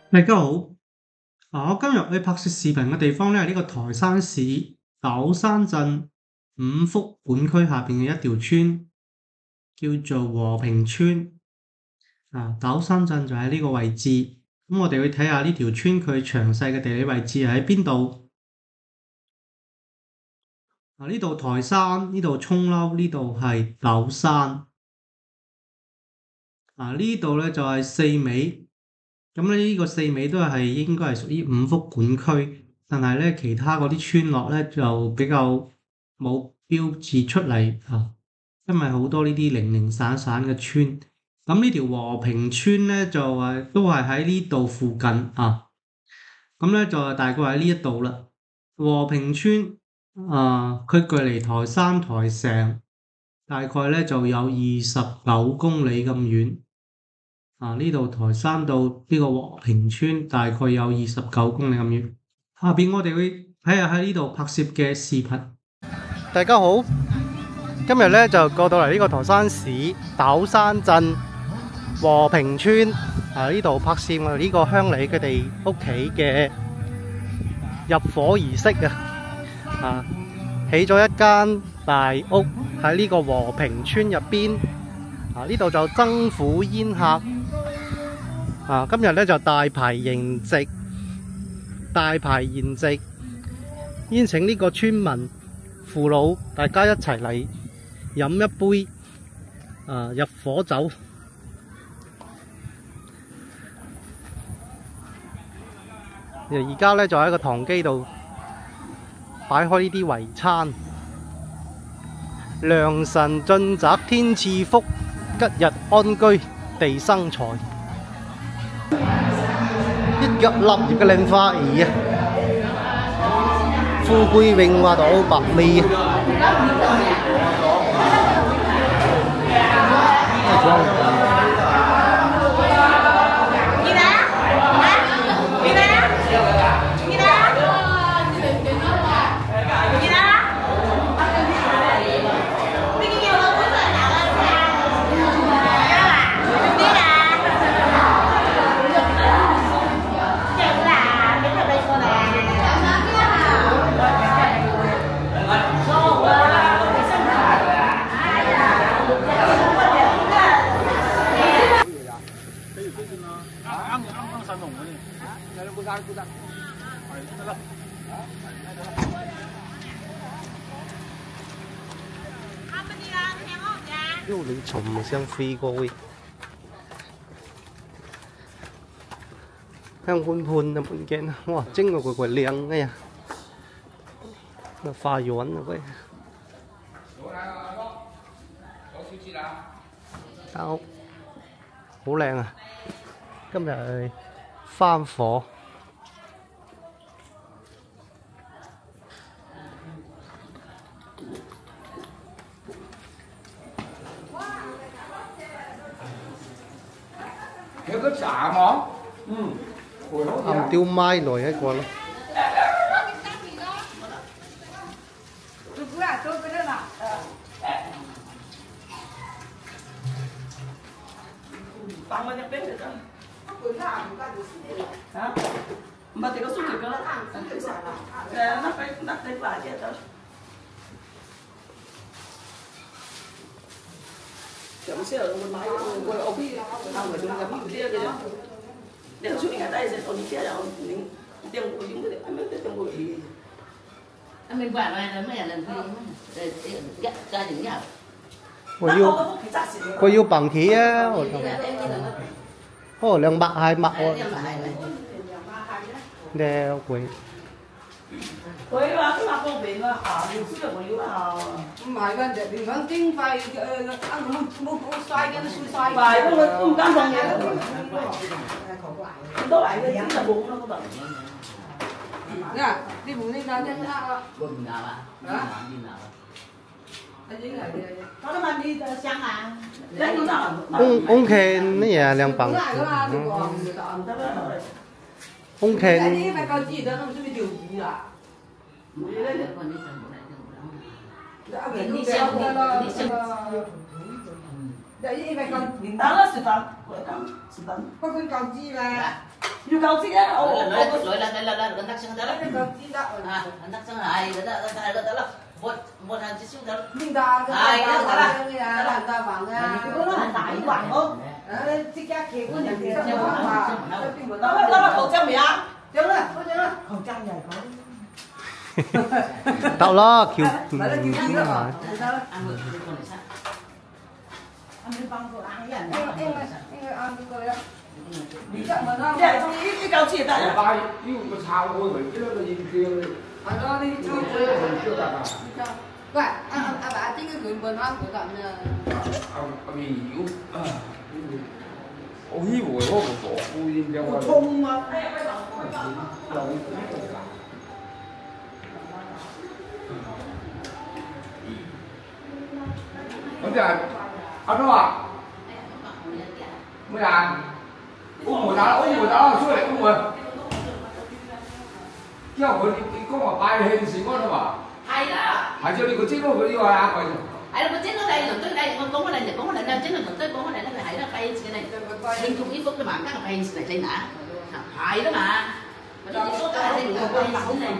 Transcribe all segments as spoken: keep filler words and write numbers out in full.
大家好，啊！我今日去拍攝視頻嘅地方咧係呢個台山市斗山鎮五福管區下邊嘅一條村，叫做和平村。啊，斗山鎮就喺呢個位置。咁我哋去睇下呢條村佢詳細嘅地理位置係喺邊度。啊，呢度台山，呢度涌樓，呢度係斗山。啊，呢度咧就係四美。咁咧呢個四美都係應該係屬於五福管區，但係咧其他嗰啲村落咧就比較冇標誌出嚟啊，因為好多呢啲零零散散嘅村。咁呢條和平村咧就係都係喺呢度附近啊。咁咧就係大概喺呢一度啦。和平村啊，佢距離台山台城大概咧就有二十九公里咁遠。啊！呢度台山到呢個和平村大概有二十九公里咁遠。下邊我哋會睇下喺呢度拍攝嘅視頻。大家好，今日咧就過到嚟呢個台山市斗山鎮和平村啊，呢度拍攝我哋呢個鄉里佢哋屋企嘅入伙儀式啊！啊，起咗一間大屋喺呢個和平村入邊啊，呢度就爭虎煙客。啊！今日咧就大排筵席，大排筵席，邀請呢個村民父老大家一齊嚟飲一杯啊入伙酒。而家咧就喺個堂基度擺開呢啲圍餐，良辰俊宅天賜福，吉日安居地生財。一腳立業嘅靚花兒啊，富貴榮華到百味啊！哟，你蟲像飛過喂，香噴噴啊門鏡，哇，蒸到鬼鬼靚哎呀，花園啊喂，間屋好靚啊，今日係翻火。 有個茶嘛，嗯， 暗雕麥來一個咯。 hả? Mà thì có suốt được đó. Nó phải nó phải lại chứ đó. Chậm xíu rồi mình máy quay ốp đi, không phải chúng ngắm cái kia kìa. Để nó suốt ngày đây sẽ còn đi kia đâu, những tiếng của chúng cái anh biết tiếng của gì. Anh mình quản này nó mới là lần thứ để gắt ra những nhau. 我要我要bằng khí á, oh 兩百係麥喎，靚貴。 佢話佢話方便啊，行要輸入我要啊。 唔係㗎，人哋講經費誒，啊冇冇冇曬嘅，都輸曬。 係，咁佢唔敢放嘢。都係嘅，飲就冇咯嗰度。 嗱，你唔拎單真啊？ 我唔拿啦，啊？唔拿啦。 ông ông khen mấy nhà làm bằng ông khen Vậy thì phải còn điện Tao tao. là sự tao, của tao, sự tao. Có con cầu chi là. Yêu cầu gì á? lỗi Ô, là ô, lỗi là là là gần tắc xương đó Cái cầu chi đó. à gần tắc xương hại đó đó đó đó là một một hàng xíu đó Nhưng ta cái ta bằng cái là làm ta bằng à. cái đó là đại hoàng không? Ờ, chỉ cái kia của nhà kia sao mà. Tao là tao là khẩu trang mày á. Chấm rồi, có chấm rồi. Khẩu trang dài có. Tạo lo kiểu Phải là kiểu gì đó mà. ăn được cái con này sao Ăn đi băng của ai vậy? Em em em ăn cái coi đó. Đi chậm mà nó. Để trong cái cái cầu chỉ tại nhá. Ba, ví dụ cái sao thôi, phải cái đó là gì kia. Ở đó đi chơi Chưa chơi. chưa đặt à? Vậy, anh anh bà chính cái quyền bên ăn của bạn Ông ông gì hiểu. Ôi bùi có một bộ vui đi ra ngoài. Thùng mà. Bây giờ ăn đâu à? Mới ăn. Uống mùi đó, uống mùi đó, xuống lại uống mùi. Chứ không có có mà bài hình gì con đâu mà. hay đó Hãy cho đi có chiếc luôn, có đi vào ăn rồi. hay là có chết ở đây rồi tới đây con có đây con có đây đang chết là tới con có đây nó phải hay nó bay cái này liên tục ít phút cái mạng các là bay này trên nã hay đó mà mà nó chỉ có cái này được bay cái này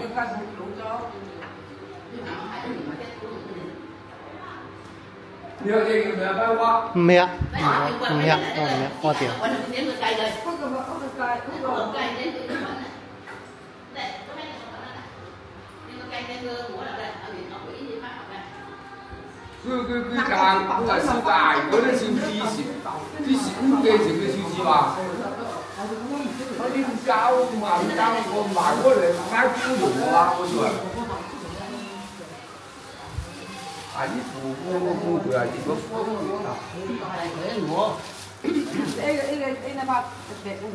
Nhiều gì người ta qua. mẹ mẹ mẹ mẹ qua tiền quay được đến người cây rồi Có cái có cái cái cái đường cây đến cái đường này có mấy cái này nhưng mà cây cây mưa của là đây ở biển nó quỷ gì mà Cứ cứ cứ càng cứ là siêu tài, có đến siêu chi xịt. Chi xịt cũng gây sự cái siêu chi mà. Nó đi cao mà đi cao còn bán có thể ngay cũng đủ mà có chuyện. À đi phụ phụ phụ phụ là đi có phụ phụ nào. cái ngủ Đây đây đây đây là bạn đẹp không?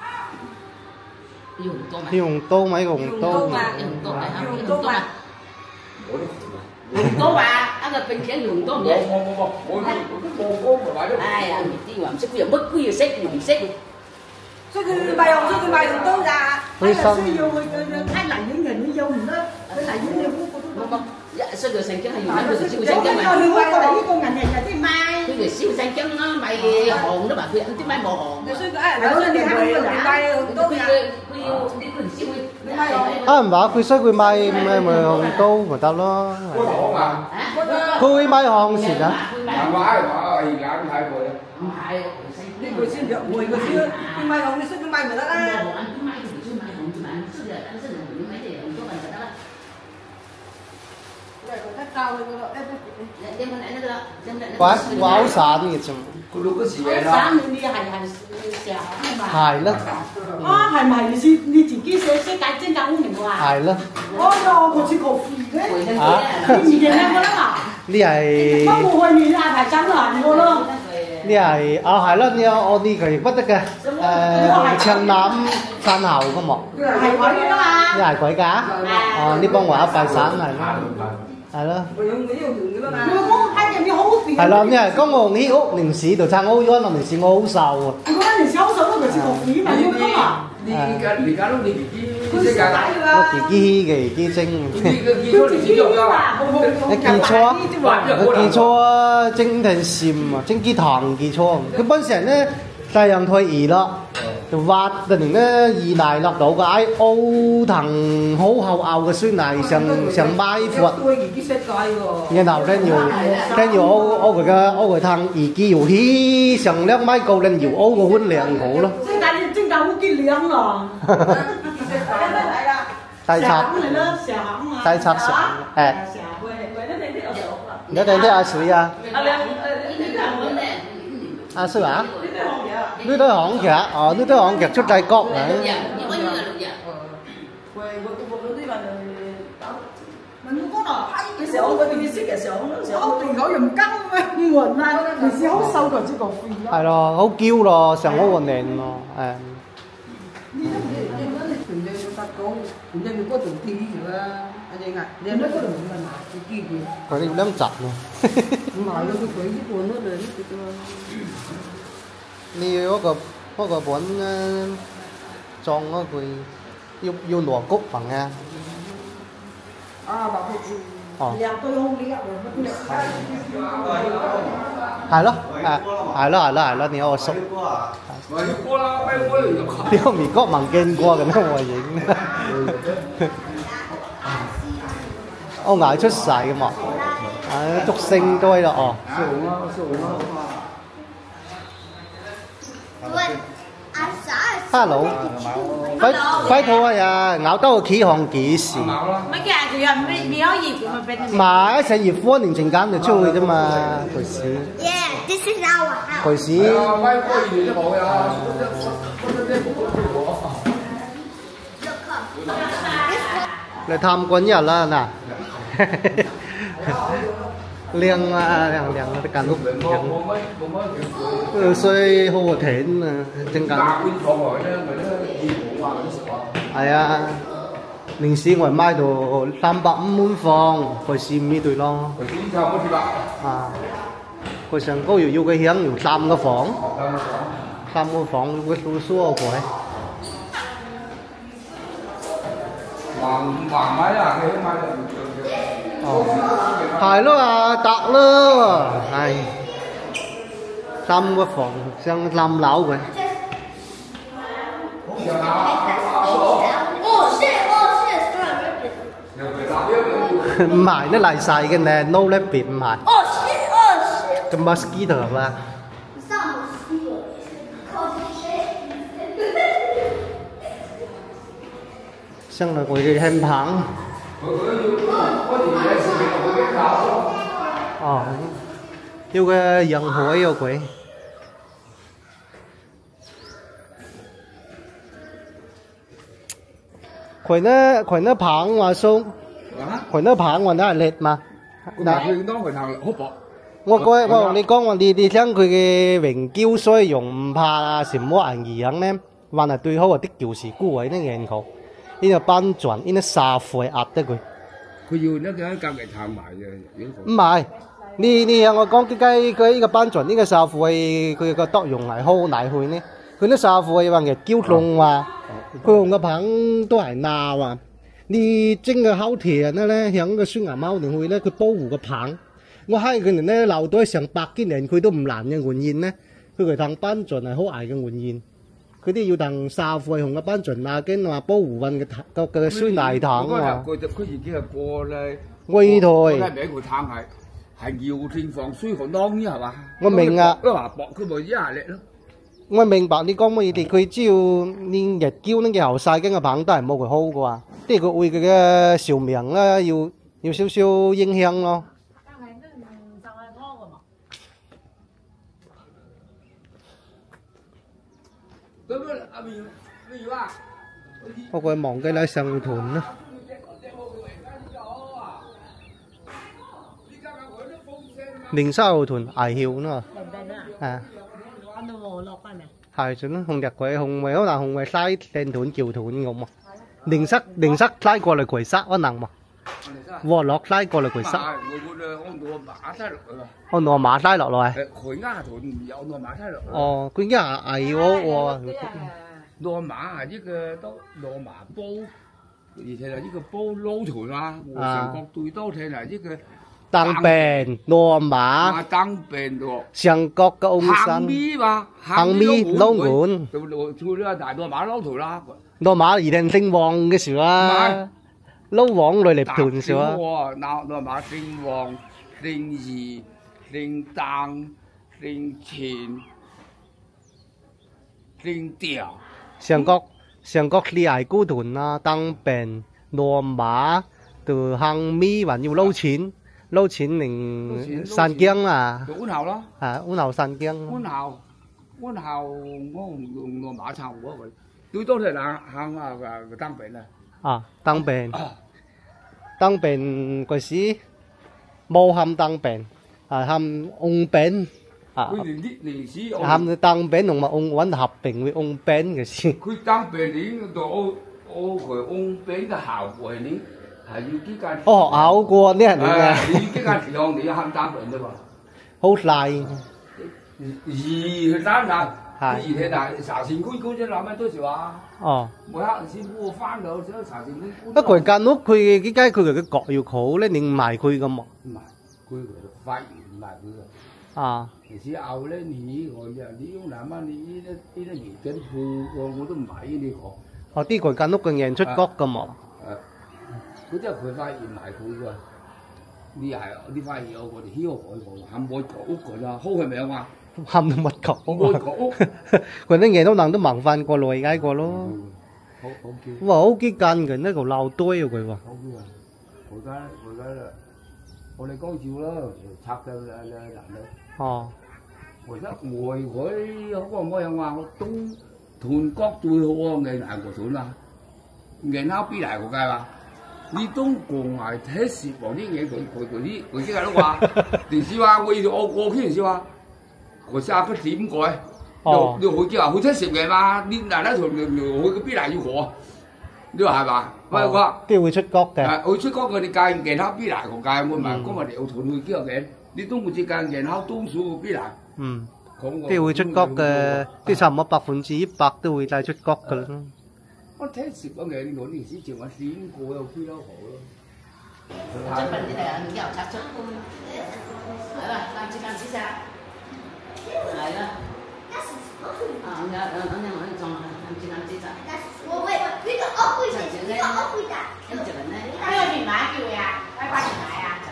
dùng tôm mà dùng tô mấy gồng tô dùng tôm này không dùng tôm mà dùng tôm mà ăn là bình thường dùng tôm vậy Một một một một một một một bài đó. ai ăn thì tí ngoạm sẽ bây giờ bất cứ gì xét dùng xét Số cái bài học số cái bài tôi ra. Tôi xong Hay là những người nuôi dâu mình đó. Với lại những người của đúng không dạ sao người xanh chân hay dùng người siêu xanh chân Cái mà con nuôi con đấy con ngành này là cái mai. cái người siêu xanh chân nó mày hồn đó bà khi ăn tiếng mai mồ hồn Số cái bài số cái bài cái bài tôi quy ra. quy đi quần siêu à bảo quy sách quy mai mai mà hồng tô mà tao lo Có lỗ mà. quy mai hồng gì đó Làm quá rồi mà thì làm hai buổi. Đi người xin rượu ngồi người xưa. Cái bài học đi số cái bài mà đã ra. Đây có thắt tao rồi đó. quá quá áo sản gì chứ Có lúc cái gì vậy đó. sáng đi hành hành xèo mà hài lắm À, hay mày đi đi chỉ kia sẽ sẽ cái trên đầu mình hòa. hài lắm Ôi trời, có chỉ cổ phì đấy. à Gì đến em có lắm à? đi hài Có mùa hồi mình ai phải trắng là mua luôn. đi hài à hài lắm nha ô đi cái bất tất cả Trang Nam san hào có một Hay quá đó mà. đi hài quẩy cá à đi bông quả bài sáng này hài lắm Rồi không nghĩ được nữa mà. Mua có hai cái như hấu phì. 係咯，因為公共呢屋零市度撐屋咗，零市我好受啊。 Có cái xấu xấu nó chỉ cổ phì mà mua không à? Đi cái đi cái lúc đi cái cái cái 我自己嘅機精， cái cái số đi sử dụng đâu à? 你記錯，你記錯精定禪啊，精機堂記錯。佢本時人咧大人退役啦，就挖突然咧二奶落到個喺歐藤好後拗嘅酸奶上上買貨。 Tôi nghĩ cái set coi rồi. 然後跟住跟住我我佢嘅我佢趟耳機要起上兩米高，跟住我個碗量好咯， Trên cái trên đầu cái liếng rồi. 大拆 này nó xẻ hỏng mà. 大拆上誒， Xẻ quê quê nó thấy thấy ở chỗ là. 你睇睇阿水啊， À, lên, ờ, đi làm vấn đề. 阿水啊， Đi tới hòn vậy à? 呢堆行劇，哦呢堆行劇出大角嘅， Quê quê cái bộ nó đi là mình không có đỏ cái xẻo không có cái xích cái xẻo nó xẻo không thì có dùng căng mà nguồn ra thì xẻo sâu còn chứ còn phì đó. 係咯，好嬌咯，上好個靚咯，誒， Nên có tưởng thi chứ anh ấy ngại nên nó có được là nào cái kia kìa 佢哋兩窒咯， nói nó cái quấy cái cuốn nó đến cái tôi 你嗰個嗰個本誒裝嗰句要要鑼谷棚啊， à bảo hộ 哦， 兩對好呢啊， 係咯，誒係咯係咯係咯，你我熟。 咪要過啦，咩過嚟就屌美國文見過咁樣我影。我捱出世㗎嘛，誒竹升堆啦哦。Hello，快快套啊呀，咬到個起行幾時？ mấy cái anh chị làm mi áo gì của mình bên này. 買成熱火年陣間就出去啫嘛，隨時。 Yeah, this is our house. 隨時。 咪過完都冇呀。 嚟參觀一日啦嗱。靚啊靚靚啊！啲間屋靚，所好個艇啊，正間。係啊，零時我買到三百五滿房，佢試呢對咯。啊，佢上高又要佢響要三個房，三個房會舒舒服佢。 萬萬買啊！佢買到。 係咯啊，得咯，係三個房上三樓嘅。唔係，nó lại xài cái này no rabbit唔係。cái mosquito mà. Xong rồi quỳ hem thẳng. Ờ, yêu cái dân hối yêu quỷ. Quỷ nó quỷ nó phẳng mà xuống. Quỷ nó phẳng mà nó là lệch mà. Đó. 我嗰我同你講話，你你聽佢嘅榮嬌，所以用唔怕什麼人樣咧，還係最好啊！啲就是孤位啲人口，呢個班轉，呢個沙灰壓得佢。 佢要呢個隔離撐埋嘅。 唔係，你你向我講點解佢呢個班轉呢個沙灰佢個作用係好大去呢？佢啲沙灰話嘅嬌凍話，佢用個棒都係鬧啊！你整個烤田咧，響個酸牙貓定去咧，佢保護個棒。 我喺佢哋咧留到成百幾年，佢都唔爛嘅原因咧，佢佢同班盡係好捱嘅原因。佢啲要同沙灰同個班盡啊，跟話保護運嘅個個酸泥糖啊。 佢佢自己係過咧， 威台。 佢俾佢撐係係搖天防水河當啫係嘛？ 我明啊。 都話薄佢咪一下力咯。 我明白你講乜嘢，佢只要練日嬌呢嘅後曬跟個棒都係冇佢好嘅話，即係佢會佢嘅壽命咧要要少少影響咯。 我會忘記嚟上屯啦。連沙後屯捱曉啦。啊。係算啦，紅日鬼紅為可能紅為曬正屯橋屯咁嘛。連塞連塞拉過嚟葵塞可能嘛。和落拉過嚟葵塞。我挪馬拉落來。 佢啱屯有挪馬拉落。 哦，佢啱係我喎。 羅馬係呢個都羅馬煲，而且係呢個煲撈屯啊，我上角最多聽係呢個當兵羅馬， 當兵喎， 上角嘅翁山， 行咪嘛， 行咪撈碗， 就做呢個大羅馬撈屯啦。 羅馬一定姓王嘅時啊，撈王嚟嚟屯時啊。 嗱，羅馬姓王、姓義、姓鄧、姓錢、姓刁。 上角上角你係孤屯啊，當兵羅馬từ hàng mi và nhiều lâu chín lâu chín mình san kiêng à uốn hào đó à uốn hào san kiêng uốn hào uốn hào ngon dùng mã sầu quá vậy tôi tốt là hàng là tăng bệnh này à tăng bệnh tăng bệnh cái gì mô ham tăng bệnh à ham ung bệnh à ham tăng bệnh mà ung vẫn hợp bệnh với ung bệnh cái gì 佢tăng bệnh thì đồ ô佢ung bệnh嘅效果係你係要幾間哦咬過呢人嘅你幾間時候你喊tăng bệnh啫嘛好大而佢單嗱而且但茶錢區嗰隻男人都是話， 哦， 每刻師傅翻到咗茶錢區。 不過間屋佢點解佢嘅角要好咧？你唔賣佢嘅嘛？ 唔係，佢發現唔係佢嘅。啊，其實後咧你我呀，你用兩蚊你呢啲呢啲年緊鋪我我都唔買呢個。 哦，啲佢間屋嘅人出角嘅嘛？ 誒，嗰啲係佢發現唔係佢嘅。你係你發現我哋呢個海旁冚冇角屋㗎啦，好係咪啊？ 冚到乜角屋？ 冇角屋。 佢啲嘢都能都盲翻過來解過咯。 好好叫。 哇！好幾間嘅呢個鬧堆啊佢話。 好叫啊！我而家我而家我哋講照啦，拆嘅誒誒男嘅。哦。我而家外海好個冇人話我東屯角最好啊，藝大個屯啊，藝考必嚟個街話。你東國外睇蝕王啲嘢，佢佢佢啲佢即係都話，電視話我我我嗰陣時話，我下個點改？哦，你佢叫話佢睇蝕嘅嘛，你嗱嗱同佢個必嚟要我，你話係嘛？喂我， 啲會出角嘅。 係會出角佢哋界藝考必嚟個界，我唔係講我哋有屯去叫嘅，你東國之間藝考東數個必嚟。嗯。 啲會出角嘅，啲差唔多百分之一百都會帶出角嘅啦。 我睇食嗰嘅我呢時仲話點過又推得好咯。 這本地的你要插出，來了，拿幾張紙噻，來了。啊，你要嗯嗯嗯裝拿幾張紙噻。 我喂，呢個屋會食，呢個屋會大。 咁就呢？ 呢個電話叫呀，快快點來呀！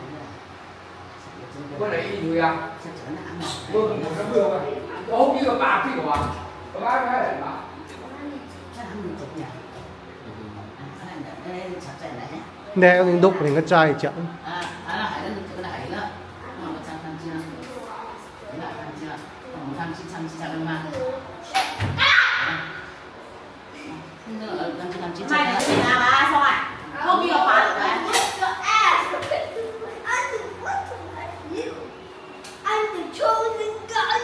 我嚟呢度呀。我我想咩啊？我好幾個白啲嘅話，我啱啱嚟嘛。 nè ông đúc thì nó trai chậm à à là hải đó cái là hải đó mà một trăm trăm chưa cái là trăm chưa một trăm chín trăm chín trăm mà nhưng mà trăm chín trăm chín trăm mày cái gì nào mà sao à không biết học được đấy I'm the chosen God.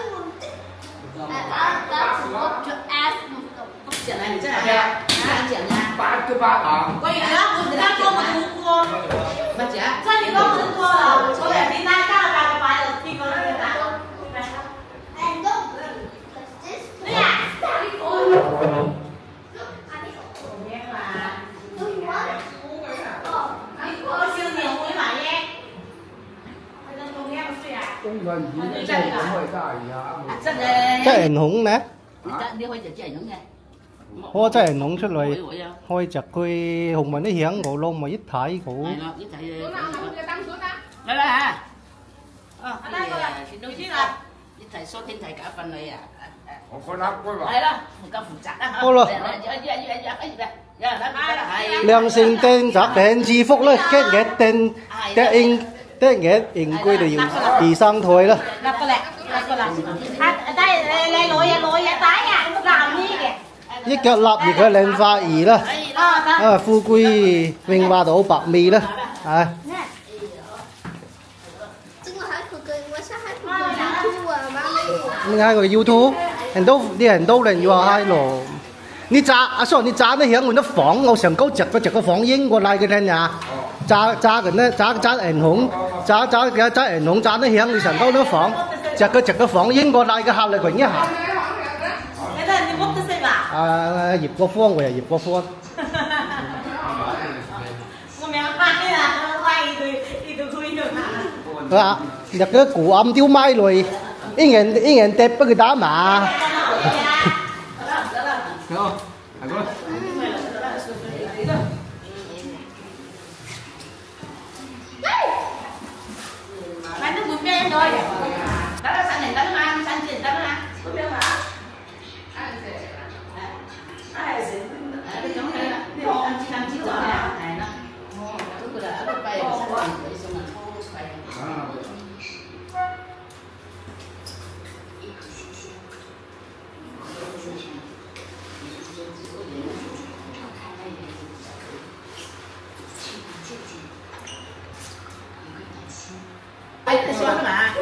That's what you asked me. chuyện này chắc là anh chị nha ba cái ba à quay đó người ta không có đúng con ba chị á sao thì không đúng con là có thể đi nay cao là cái bài là đi con người ta And don't worry, because this đấy à do you want? có siêu nhiều mũi mà nhé không nghe một suy à công gần gì đấy cũng hơi dài chắc chắc ảnh hưởng nè đi hơi chảy nữa nghe 我真係弄出嚟，開隻佢紅紋啲響我咯，咪一睇好。 係咯，一睇。嚟啦嚇！哦，先到先啦，一睇收天睇假瞓你啊！ 我覺得佢話係啦，唔夠負責啊！ 好啦，良性定責定致福啦，跟嘅定嘅應定嘅應該就要二生退啦。 lập個嚟，lập個嚟。啊，đây đây lội à lội à tái à, làm gì kìa. 一腳立而佢靚花兒啦，啊富貴榮華到百味啦，啊！ 這個還可以，我是還可以 YouTube 啊，媽咪。 你睇佢 YouTube，人都啲人都嚟要嗨咯。你炸阿叔，你炸得響我啲房，我上高直個直個房應過嚟嘅聽呀。炸炸緊咧，炸炸人紅，炸炸嘅炸人紅炸得響你上高啲房，直個直個房應過嚟嘅客嚟佢一下。À, dịp có phương rồi dịp có phương. À, được cái cụ âm tiêu mai rồi, ý ngàn ý ngàn tép với người ta mà. Mày nó buồn bê rồi. Đó là sang này đó mà, sang tiền đó mà. Buồn bê mà. Ai sẽ cái giống này là đi học ăn chín ăn chín rồi này nó tức là ở bên bay nó sẽ làm vậy xong rồi thô xoay ai cái số mà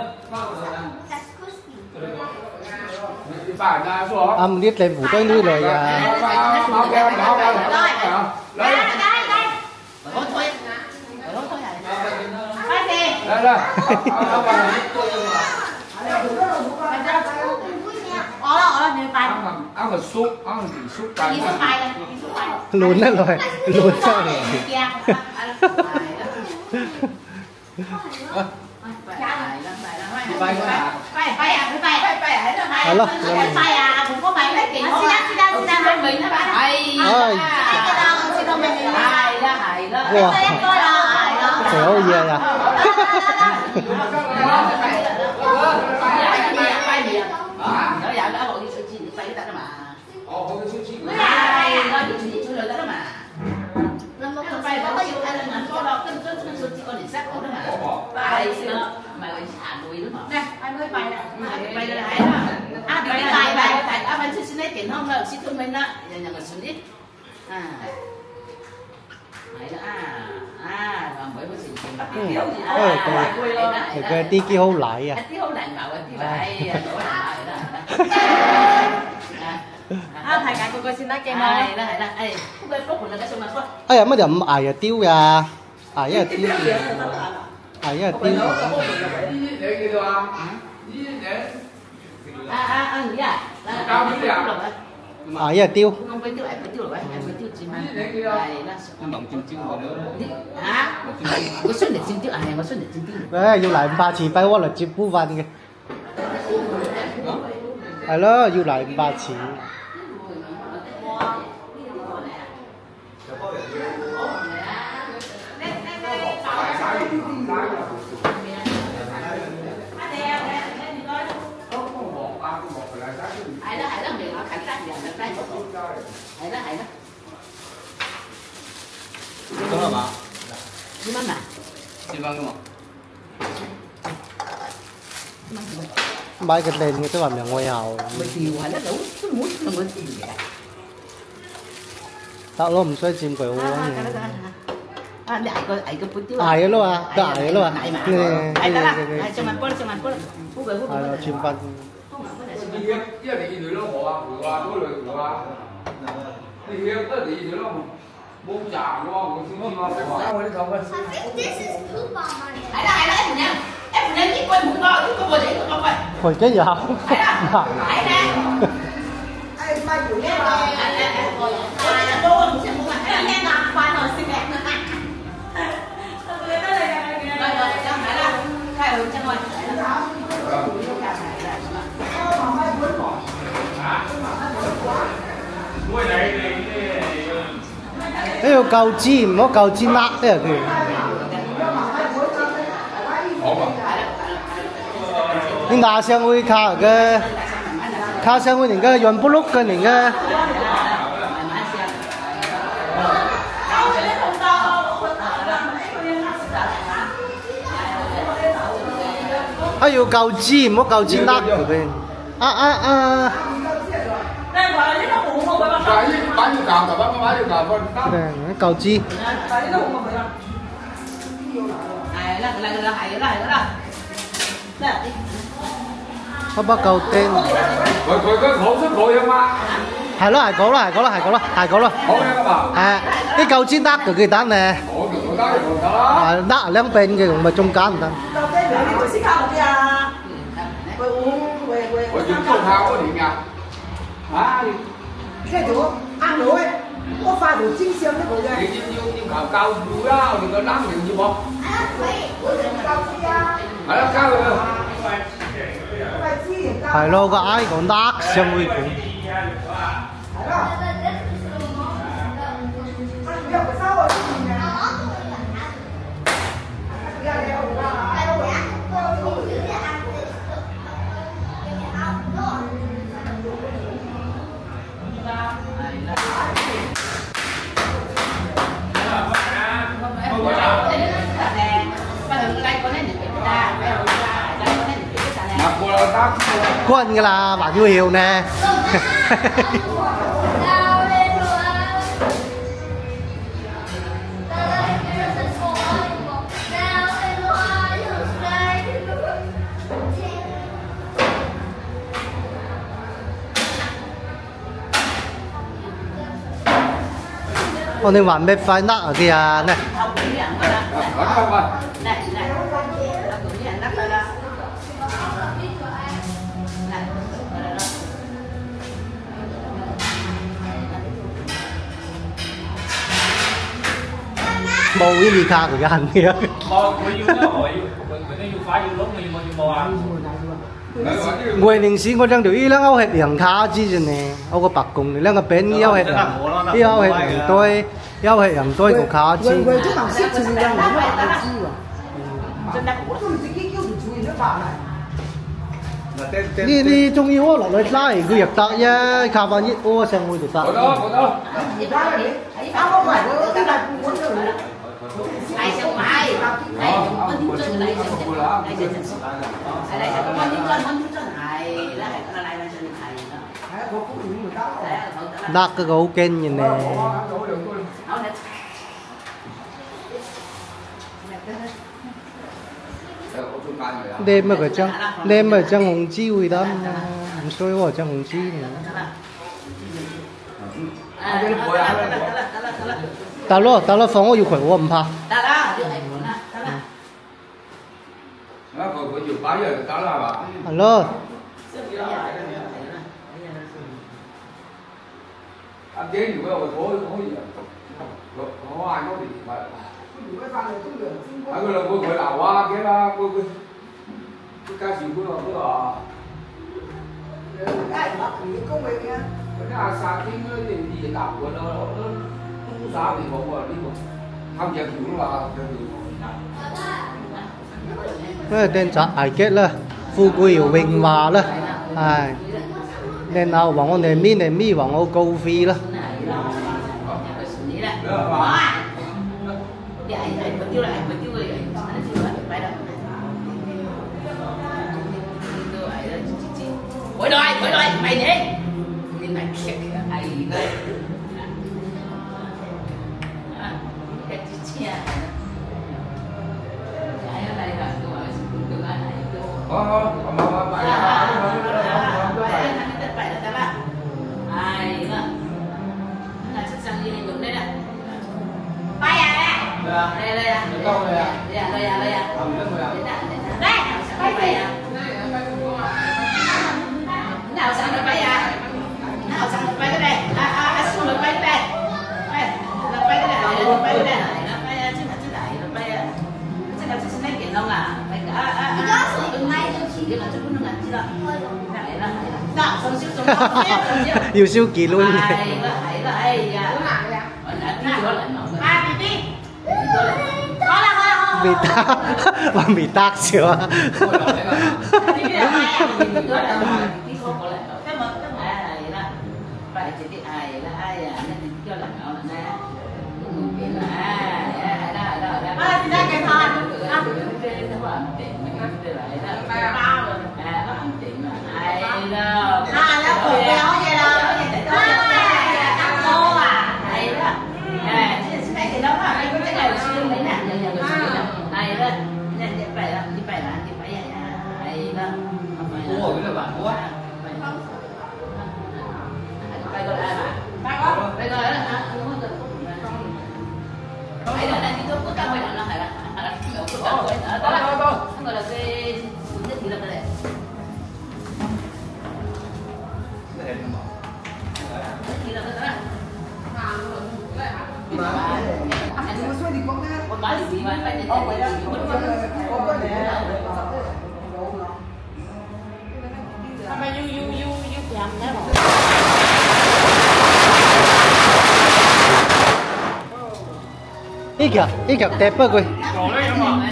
Âm biết lên vụ tới nuôi rồi à. Báo kêu báo kêu Đây, đây, đây. Thôi thôi. Thôi thôi này. Đây gì? Đây đây. là xúc, ăn thì xúc tay. Đi số hai đây, đi số hai. Lùn đó rồi, lùn ra rồi. Bay à, bay bay à, bay bay bay à, nó bay. Alo. Bay à, cũng có bay lấy tiền không? Xin xin xin xin mình nó bay. Hay. Ơi. Cái đó xin đâu mình. Hay đó, hay đó. Wow. Hay đó. Xéo gì à? Bay gì? Nó giờ nó gọi đi suy nghĩ bay cái đó mà. Ồ, có cái sushi. Này, nó đi suy nghĩ đó mà. Không phải có cái anh là mình có đó cái cái cái suy con để sắc đó mà. Bay xưa mà gọi Hà Nội đúng không? Nè, anh mới bay nè. Bay đây hay đó. À, bay bay bay tại à mình xin lấy tiền không đâu, xin thôi mình đó. Giờ nhà mình xin ít. À. Hay đó à. À, làm bởi vì xin tiền. Ơi, cái cái tí kia hô lại à. Tí hô lại bảo tí lại. À, thầy cả cô coi xin nói kem Đây không? đây đây. Ê, không biết lúc mình cái số mà có. Ây à, mới đậm ải à tiêu à. Ải à tiêu. Ải à tiêu. Để cái đó. À à à gì à? Cao biết à? Ải à tiêu. Không biết tiêu, biết tiêu rồi, biết tiêu chim ăn. Đây nó Nó động chim chim vào nữa. hả? Có số để chim tiêu à? Có số để chim tiêu. Đấy, yêu lại ba chỉ bay qua là chim phú văn kìa. Hay đó, yêu lại ba chỉ. Hay đó, hay đó, mình nó khánh ra giờ nó đây. Hay đó, hay đó. Đúng rồi mà. Nhưng mà nè. Xin vâng đúng không? Bay cái đèn người ta làm nhà ngoài hào. Mình chiều hay nó đủ, cái mũi nó mới chiều vậy. Tạo lo không xoay chim quẩy uống. À, để ai coi, ai coi bút tiêu. Ải luôn à, đã ải luôn à. Này mà. Nè, Ai đó nè, là, nè, nè. cho mình bút, cho mình bút. Bút về bút. Ải là chim văn. Đi hiệp, chứ là đi nữa nó bỏ vừa qua, bố lời vừa qua. Đi hiệp, tức là đi nữa nó bông trà đúng không? Cũng không ngon phải bỏ đi không? I think this is poop on my head. Ai đó, ai đó, em nha. Em nha, chỉ coi mũi to, chứ có bao giờ không coi. Hồi cái gì hả? Ai đó, ai đó. Ai mai chủ Em nhé. ơi, anh anh anh coi. Ôi, anh bố ơi, sẽ mua mà. Em em làm khoai rồi xinh đẹp nữa. Rồi rồi, cho phải là khai hướng cho ngồi. Cái yêu cầu chi, nó cầu chi nát đấy à kìa. Nhưng大象會靠個，靠上會連個潤不碌嘅連個。啊要夠知，唔好夠知得嗰邊。啊啊啊！ Cái bán như cào, cả bán bán như cào con. Nè, cầu chi. Ai là là là hay là hay đó. Đây. Có bắt cầu tên. Rồi rồi cái khổ sức khổ em mà. Hải đó, hải cổ đó, hải cổ đó, hải cổ đó, hải cổ đó. Khổ em các bạn. À, cái cầu chi đắc của người ta nè. Khổ được khổ đó khổ đó. À, đắc ở lăng bên cái mà trong cá người ta. Đâu cái biểu đi của xích khao một à. Quay uống, quay quay. Rồi chúng tôi thao có điện ngạc. Hả? Cái chỗ ăn đồ ấy. Có pha đồ chính xiêm đấy của Thì người. như như như cào cao đuôi đó, đừng có nắm đừng như bông. Hả đó cao rồi. Hải lô có ai còn đắc xem vui cũng. Mà cô là tác. Của anh là bạn yêu hiểu nè. Ô nên bạn biết phải nặng ở kìa nè. Đó không ơi. Này này. Nó cũng như anh đắp đây đó. Này. 冇呢啲卡佢嘅痕嘅。 冇佢要咧，我要佢佢都要快要碌，要冇要冇啊！ 外零時我將條依兩歐係兩卡之啫呢，我個白共兩個餅優係兩，依優係兩堆，優係兩堆個卡之。 Quay chút hàng xếp thì đang nó bảo là chi rồi. Không thì cái kiểu thì chú ý nó bảo này. 呢呢中醫窩落去拉佢入得啫，靠翻熱窩上會就得。 好多好多。 Tao không phải có cái này cũng muốn rồi. Ai sẽ mày, ai có những chân này sẽ ai sẽ chân ai đây sẽ có những chân những chân này là là này là chân này Đấy, có cũng đúng người ta. 得嗰個好勁嘅呢。 đem mà cái trang đem mà trang hồng chi rồi đó không xôi vào trang hồng chi nữa tao lo tao lo phòng 我要佢我唔怕 ta đó được ảnh hưởng ta đó nó còn có nhiều cái rồi tao là bà alo anh chế nhiều cái rồi thôi không gì rồi không ai có gì mà anh là người nào quá cái là người cái ca sĩ của nó cứ ở Cái mà cái công việc kia. cái là sao cái gì gì làm của nó nó không sao thì không mà đi một không giờ kiểu là cái tên trả ai kết là富貴又榮華啦，係，然後話我哋咪嚟咪話我高飛啦。 Dạ, anh phải tiêu lại, anh phải tiêu lại, anh tiêu lại, phải đâu. Khỏi đòi, khỏi đòi, mày đi. Nhưng mày kẹt ai đây. Cái chi chia. Cái ở đây là tôi nói sự tương lai này. ờ mà mà mà ai nữa. Là chắc chắn đi đúng đây nè. Bay à. Đây đây à. Đây à, đây à, đây à. Đây, bay bay à. Nào sang được bay à. Nào sang được bay cái này. À à, xuống được bay cái này. Bay, được bay cái này, được bay cái này. Nó bay trên là trên này, nó bay. Trên là trên này kiện long à. Bay à à. Nó sử dụng ngay cho chỉ cái là cho nó ngắn chứ đâu. Này là này là. Đó, xong siêu xong siêu. Yêu siêu kỳ luôn. Này là này là ai à. À, đi đi. Có là thôi. Bị tác, và bị tác sửa. Ủa, cái là bạn của Bay gọi là bạn. Bay gọi là hả? Bay gọi là YouTube của tao bay gọi là phải là là của tao gọi là đó là nó gọi là cái cuốn nhất thì là cái này. Thì là cái đó. Một bãi gì mà phải để mà you you you you làm thế mà. Ý kìa, ý kìa đẹp quá coi. Rồi đấy em ạ.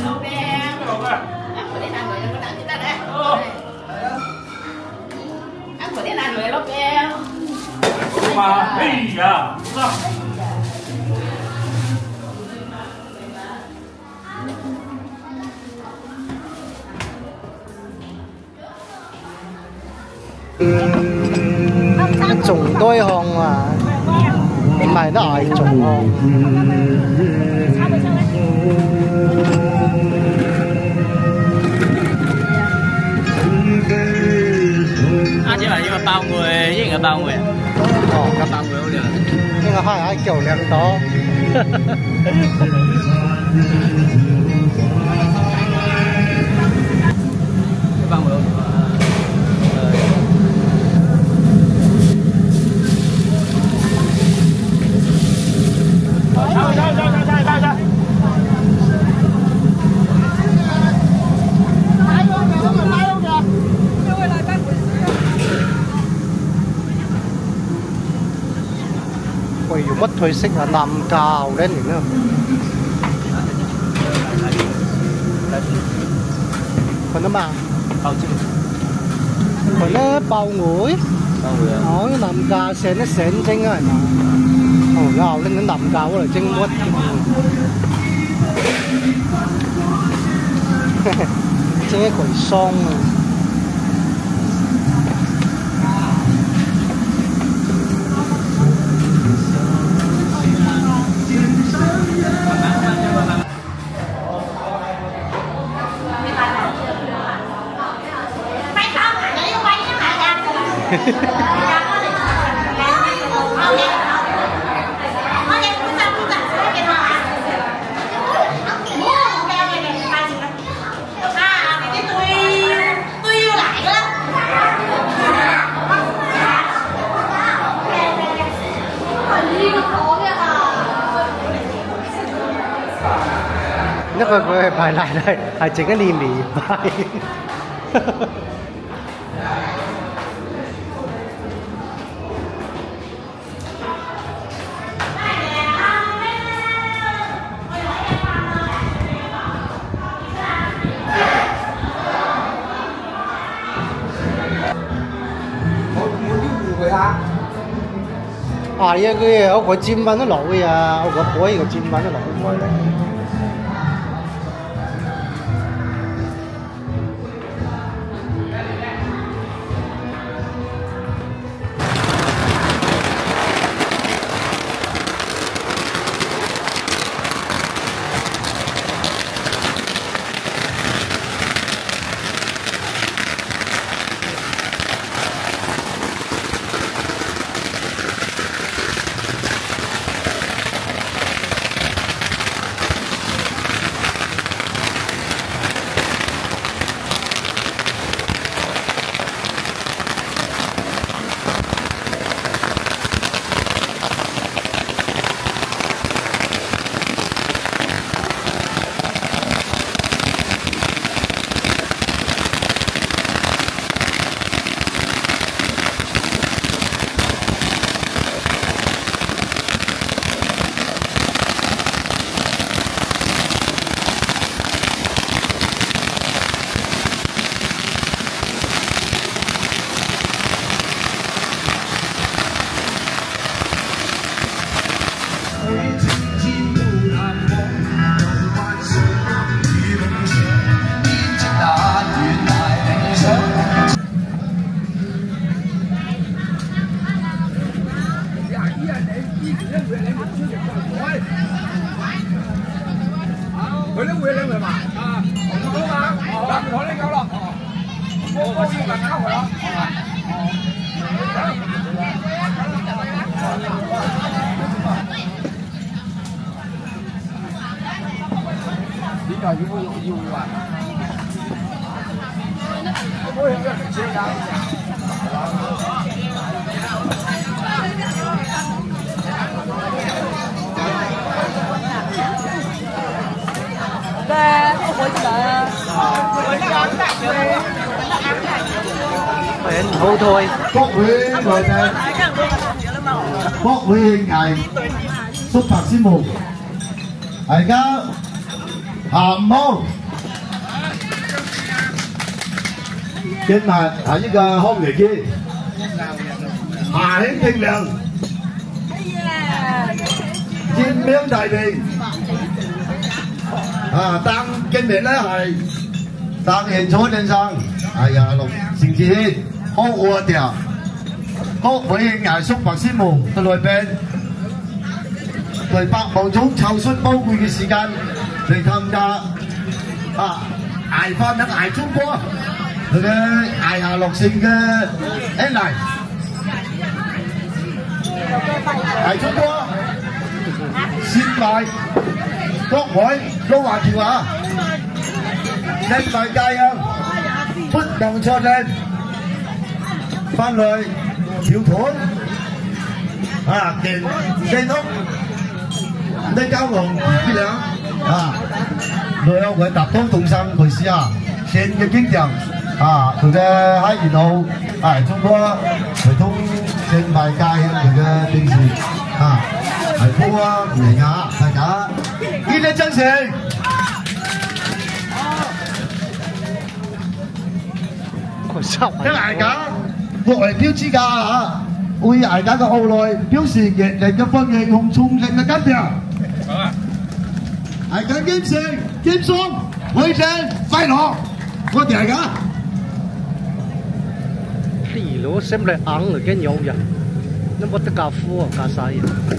Ăn của đến ăn người lóc em. Mà, ây da. Trùng đôi hồng à, mày nó ai trùng hồng. À chứ là nhưng mà bao người với người bao người. Ồ, Các bao người không được. nhưng mà hai ai kiểu đẹp đó. Bao người không. Sao sao sao sao sao sao 用乜去識啊？南教咧嚟啦，คนนั้นมา爆椒，คนนั้น爆梅，爆梅啊！哦，南教成啲醒蒸啊，係嘛？哦，啱拎緊南教嗰嚟蒸乜？蒸一葵桑啊！一個佢係排奶奶係整一年年派。係啊，佢有個尖粉都落嘅啊，我個杯個尖粉都落開咧。 佢都會拎佢嘛，啊，紅咗嘛，但係我呢夠咯，我我先問啱佢咯，點解要要要啊？我有個車架。 咧，我會㗎。 係好thôi。 國會內嘅國會獻藝叔伯師母，而家下午好，今日係呢個康尼基，下興正亮，天命大地。啊，當今日咧係當現彩先生，係啊六成志軒，好我條，好會獻藝叔伯師母嘅內邊，為百忙中抽出寶貴嘅時間嚟參加啊藝發嘅藝中國，佢嘅藝下落成嘅恩禮，藝中國先拜。國會都話條啊，一世界啊，不能錯認，翻來條盤啊，見四屋，你交龍呢兩啊，內有佢搭通動身佢試下，現嘅經驗啊，佢嘅喺然後啊，中國佢通現賣界佢嘅電視啊。 好啊，嚟噶大家，熱烈掌聲！因大家作為標誌架啊，為大家嘅奧內表示熱烈嘅歡迎同重力嘅跟住。好啊！大家堅持堅信，會正快樂，我哋大家。 Thì nó xem lại ăn ở cái nhau vậy, nó bắt tất cả phu cả sai.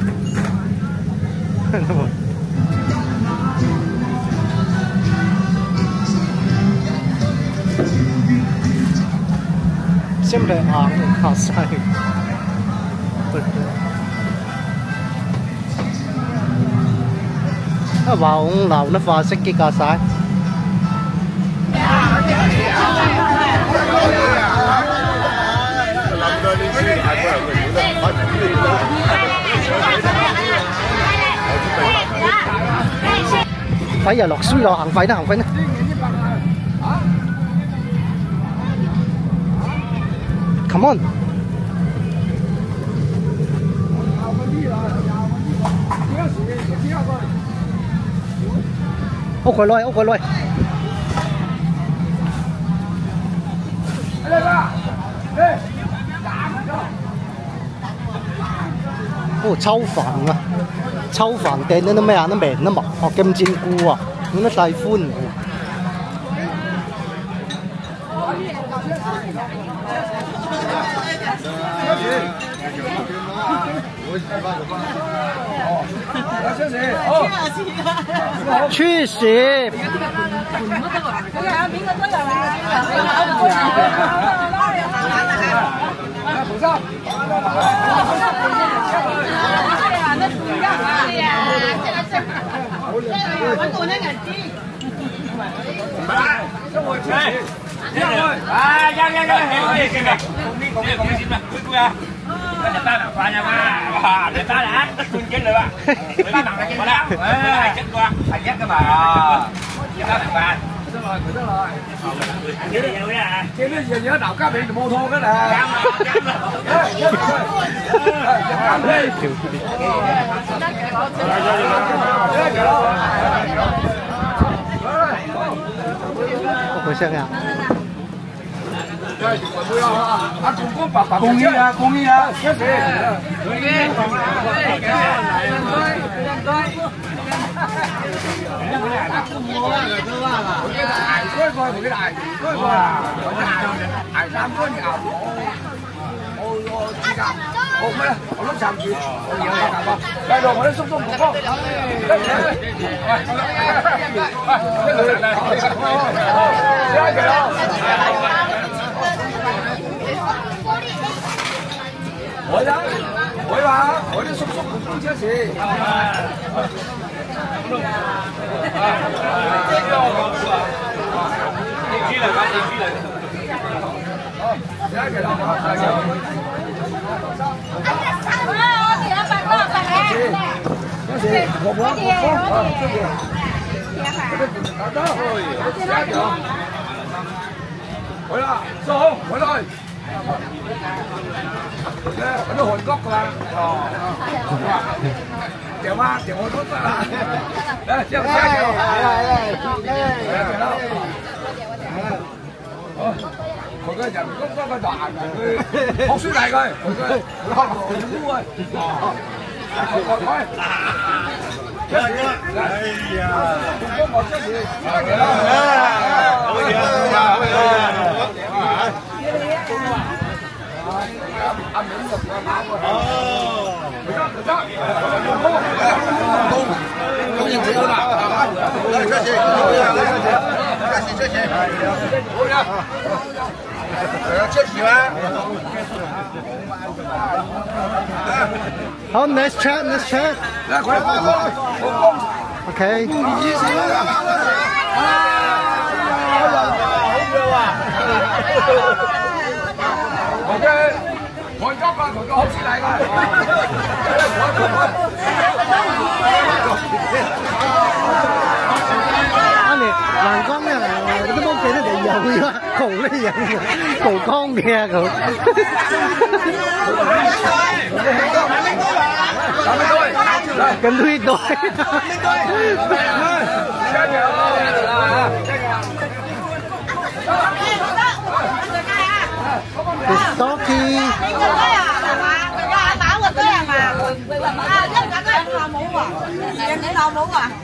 Xem lại ăn cả sai. Nó vào lầu nó pha xích cái cả sai. Phải giờ lọt suối rồi, hàng phải đó, hàng phải đó. Come on. Ốc khỏi lôi, ốc khỏi lôi. Ồ, châu phản à, châu phản tên nó咩啊？nó mềm nó mập, hoặc kem chiên cua à, nó tay phun.去死！ 啊，有有有，可以嘅，講啲講啲講啲先啦，攰攰啊！你單人飯呀嘛，哇！你單人一半斤嚟喎，你單人係幾啦？誒，係一個，係一噶嘛，一單人飯。得來，佢得來。幾多嘢啊？幾多嘢嘢劉家炳就冇錯㗎啦。啱啦，啱啦。啱啦。 回聲啊！ 阿公公爸爸公益啊，公益啊，謝謝。公益。開過佢大，開過啊！捱三分牛，我我知㗎。我咩咧？我碌站住，我而家大哥，繼續我啲叔叔哥哥。喂，我呀，我話我啲叔叔哥哥車事。地主嚟㗎，地主嚟。好，而家其實我我回啦，收好，回來。咧，揾到韓國㗎嘛？哦，掉啊，掉韓國得啦。嚟，之後加油。係啦，係啦。好，佢個人工嗰個大嘅，佢學書大佢，佢佢佢學學污啊。哦，學學開。哎呀！我我出去，好嘢啊！好嘢啊！好嘢啊！阿明就唔啱喎。哦，唔得唔得，高高高啦！來出去，出去出去，好嘢！要出去嗎？ 好 ，next chat next chat。 來，快快快！ OK。 OK， 韓國啊，韓國好似嚟㗎。 anh này làm con này cái bông kia nó để dầu á, cổ nó dầu, cổ con kìa cổ. Làm cái đôi, 跟對對。Stocky。 你個堆啊，係嘛？個阿寶個堆係嘛？啊，一陣間鬧冇喎，人哋鬧冇啊。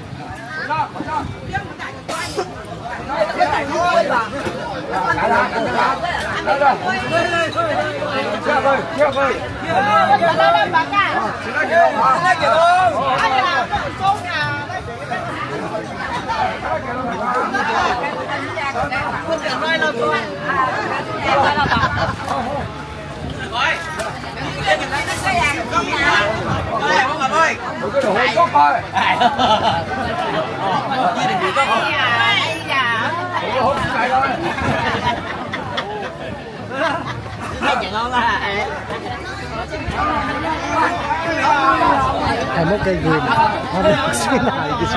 係乜嘅嘢？我哋先係嘅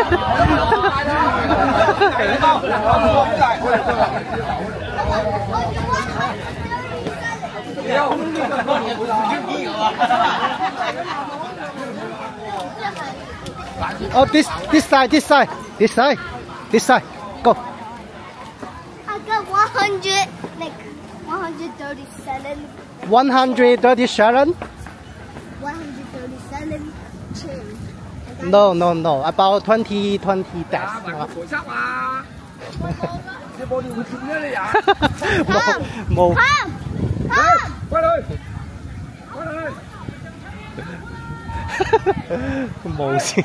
哦 ，this this side this side this side this side go。 I got one hundred like one hundred thirty-seven. One hundred thirty-seven. One hundred thirty-seven chin. No no no about twenty twenty deaths. 你冇條會斷咗你啊！ 冇冇。 翻去，翻去。 冇事。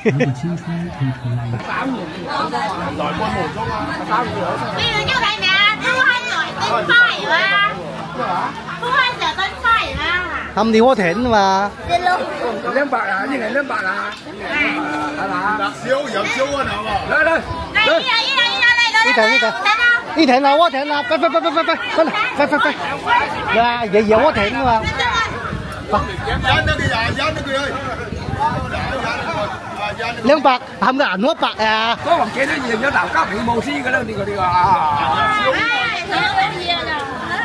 你要叫睇咩啊？都喺來登快啦，都喺就登快啦。 冚你窩艇嘛？ 兩百啊，一人兩百啊，係嘛？少有少啊，好冇？嚟嚟嚟！ 依家依家依家嚟嚟呢艇呢艇呢艇啦，窩艇啦，快快快快快快快快快快！呀，爺爺窩艇啊嘛！ 引得佢呀，引得佢去。 兩百冚個銀嗰百啊！ 嗰個幾多贏咗頭家皮冇師㗎啦，呢個呢個啊！ 唉，佢有嘢㗎，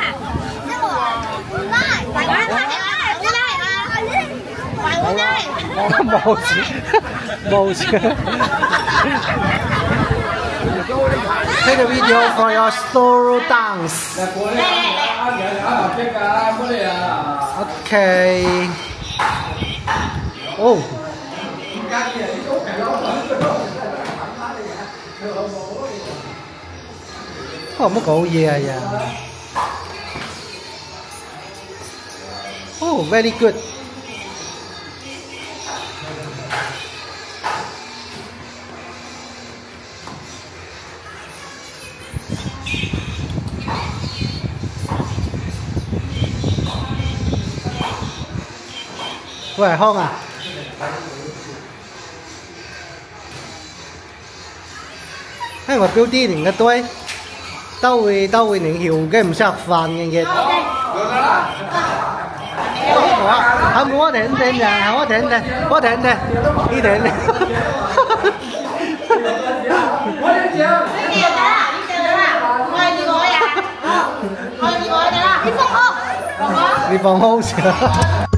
快快快冇事冇事。Take a video for your solo dance. Okay. Oh. Không có cậu gì à dạ. Oh, very good. Có phải không à? Hay mà biểu đi những cái tôi đâu vì đâu vì những hiểu cái không sao phàn như vậy. Không có thể tên là không có thể này, có thể này, đi thể này. Đi phòng hô. Đi phòng hô.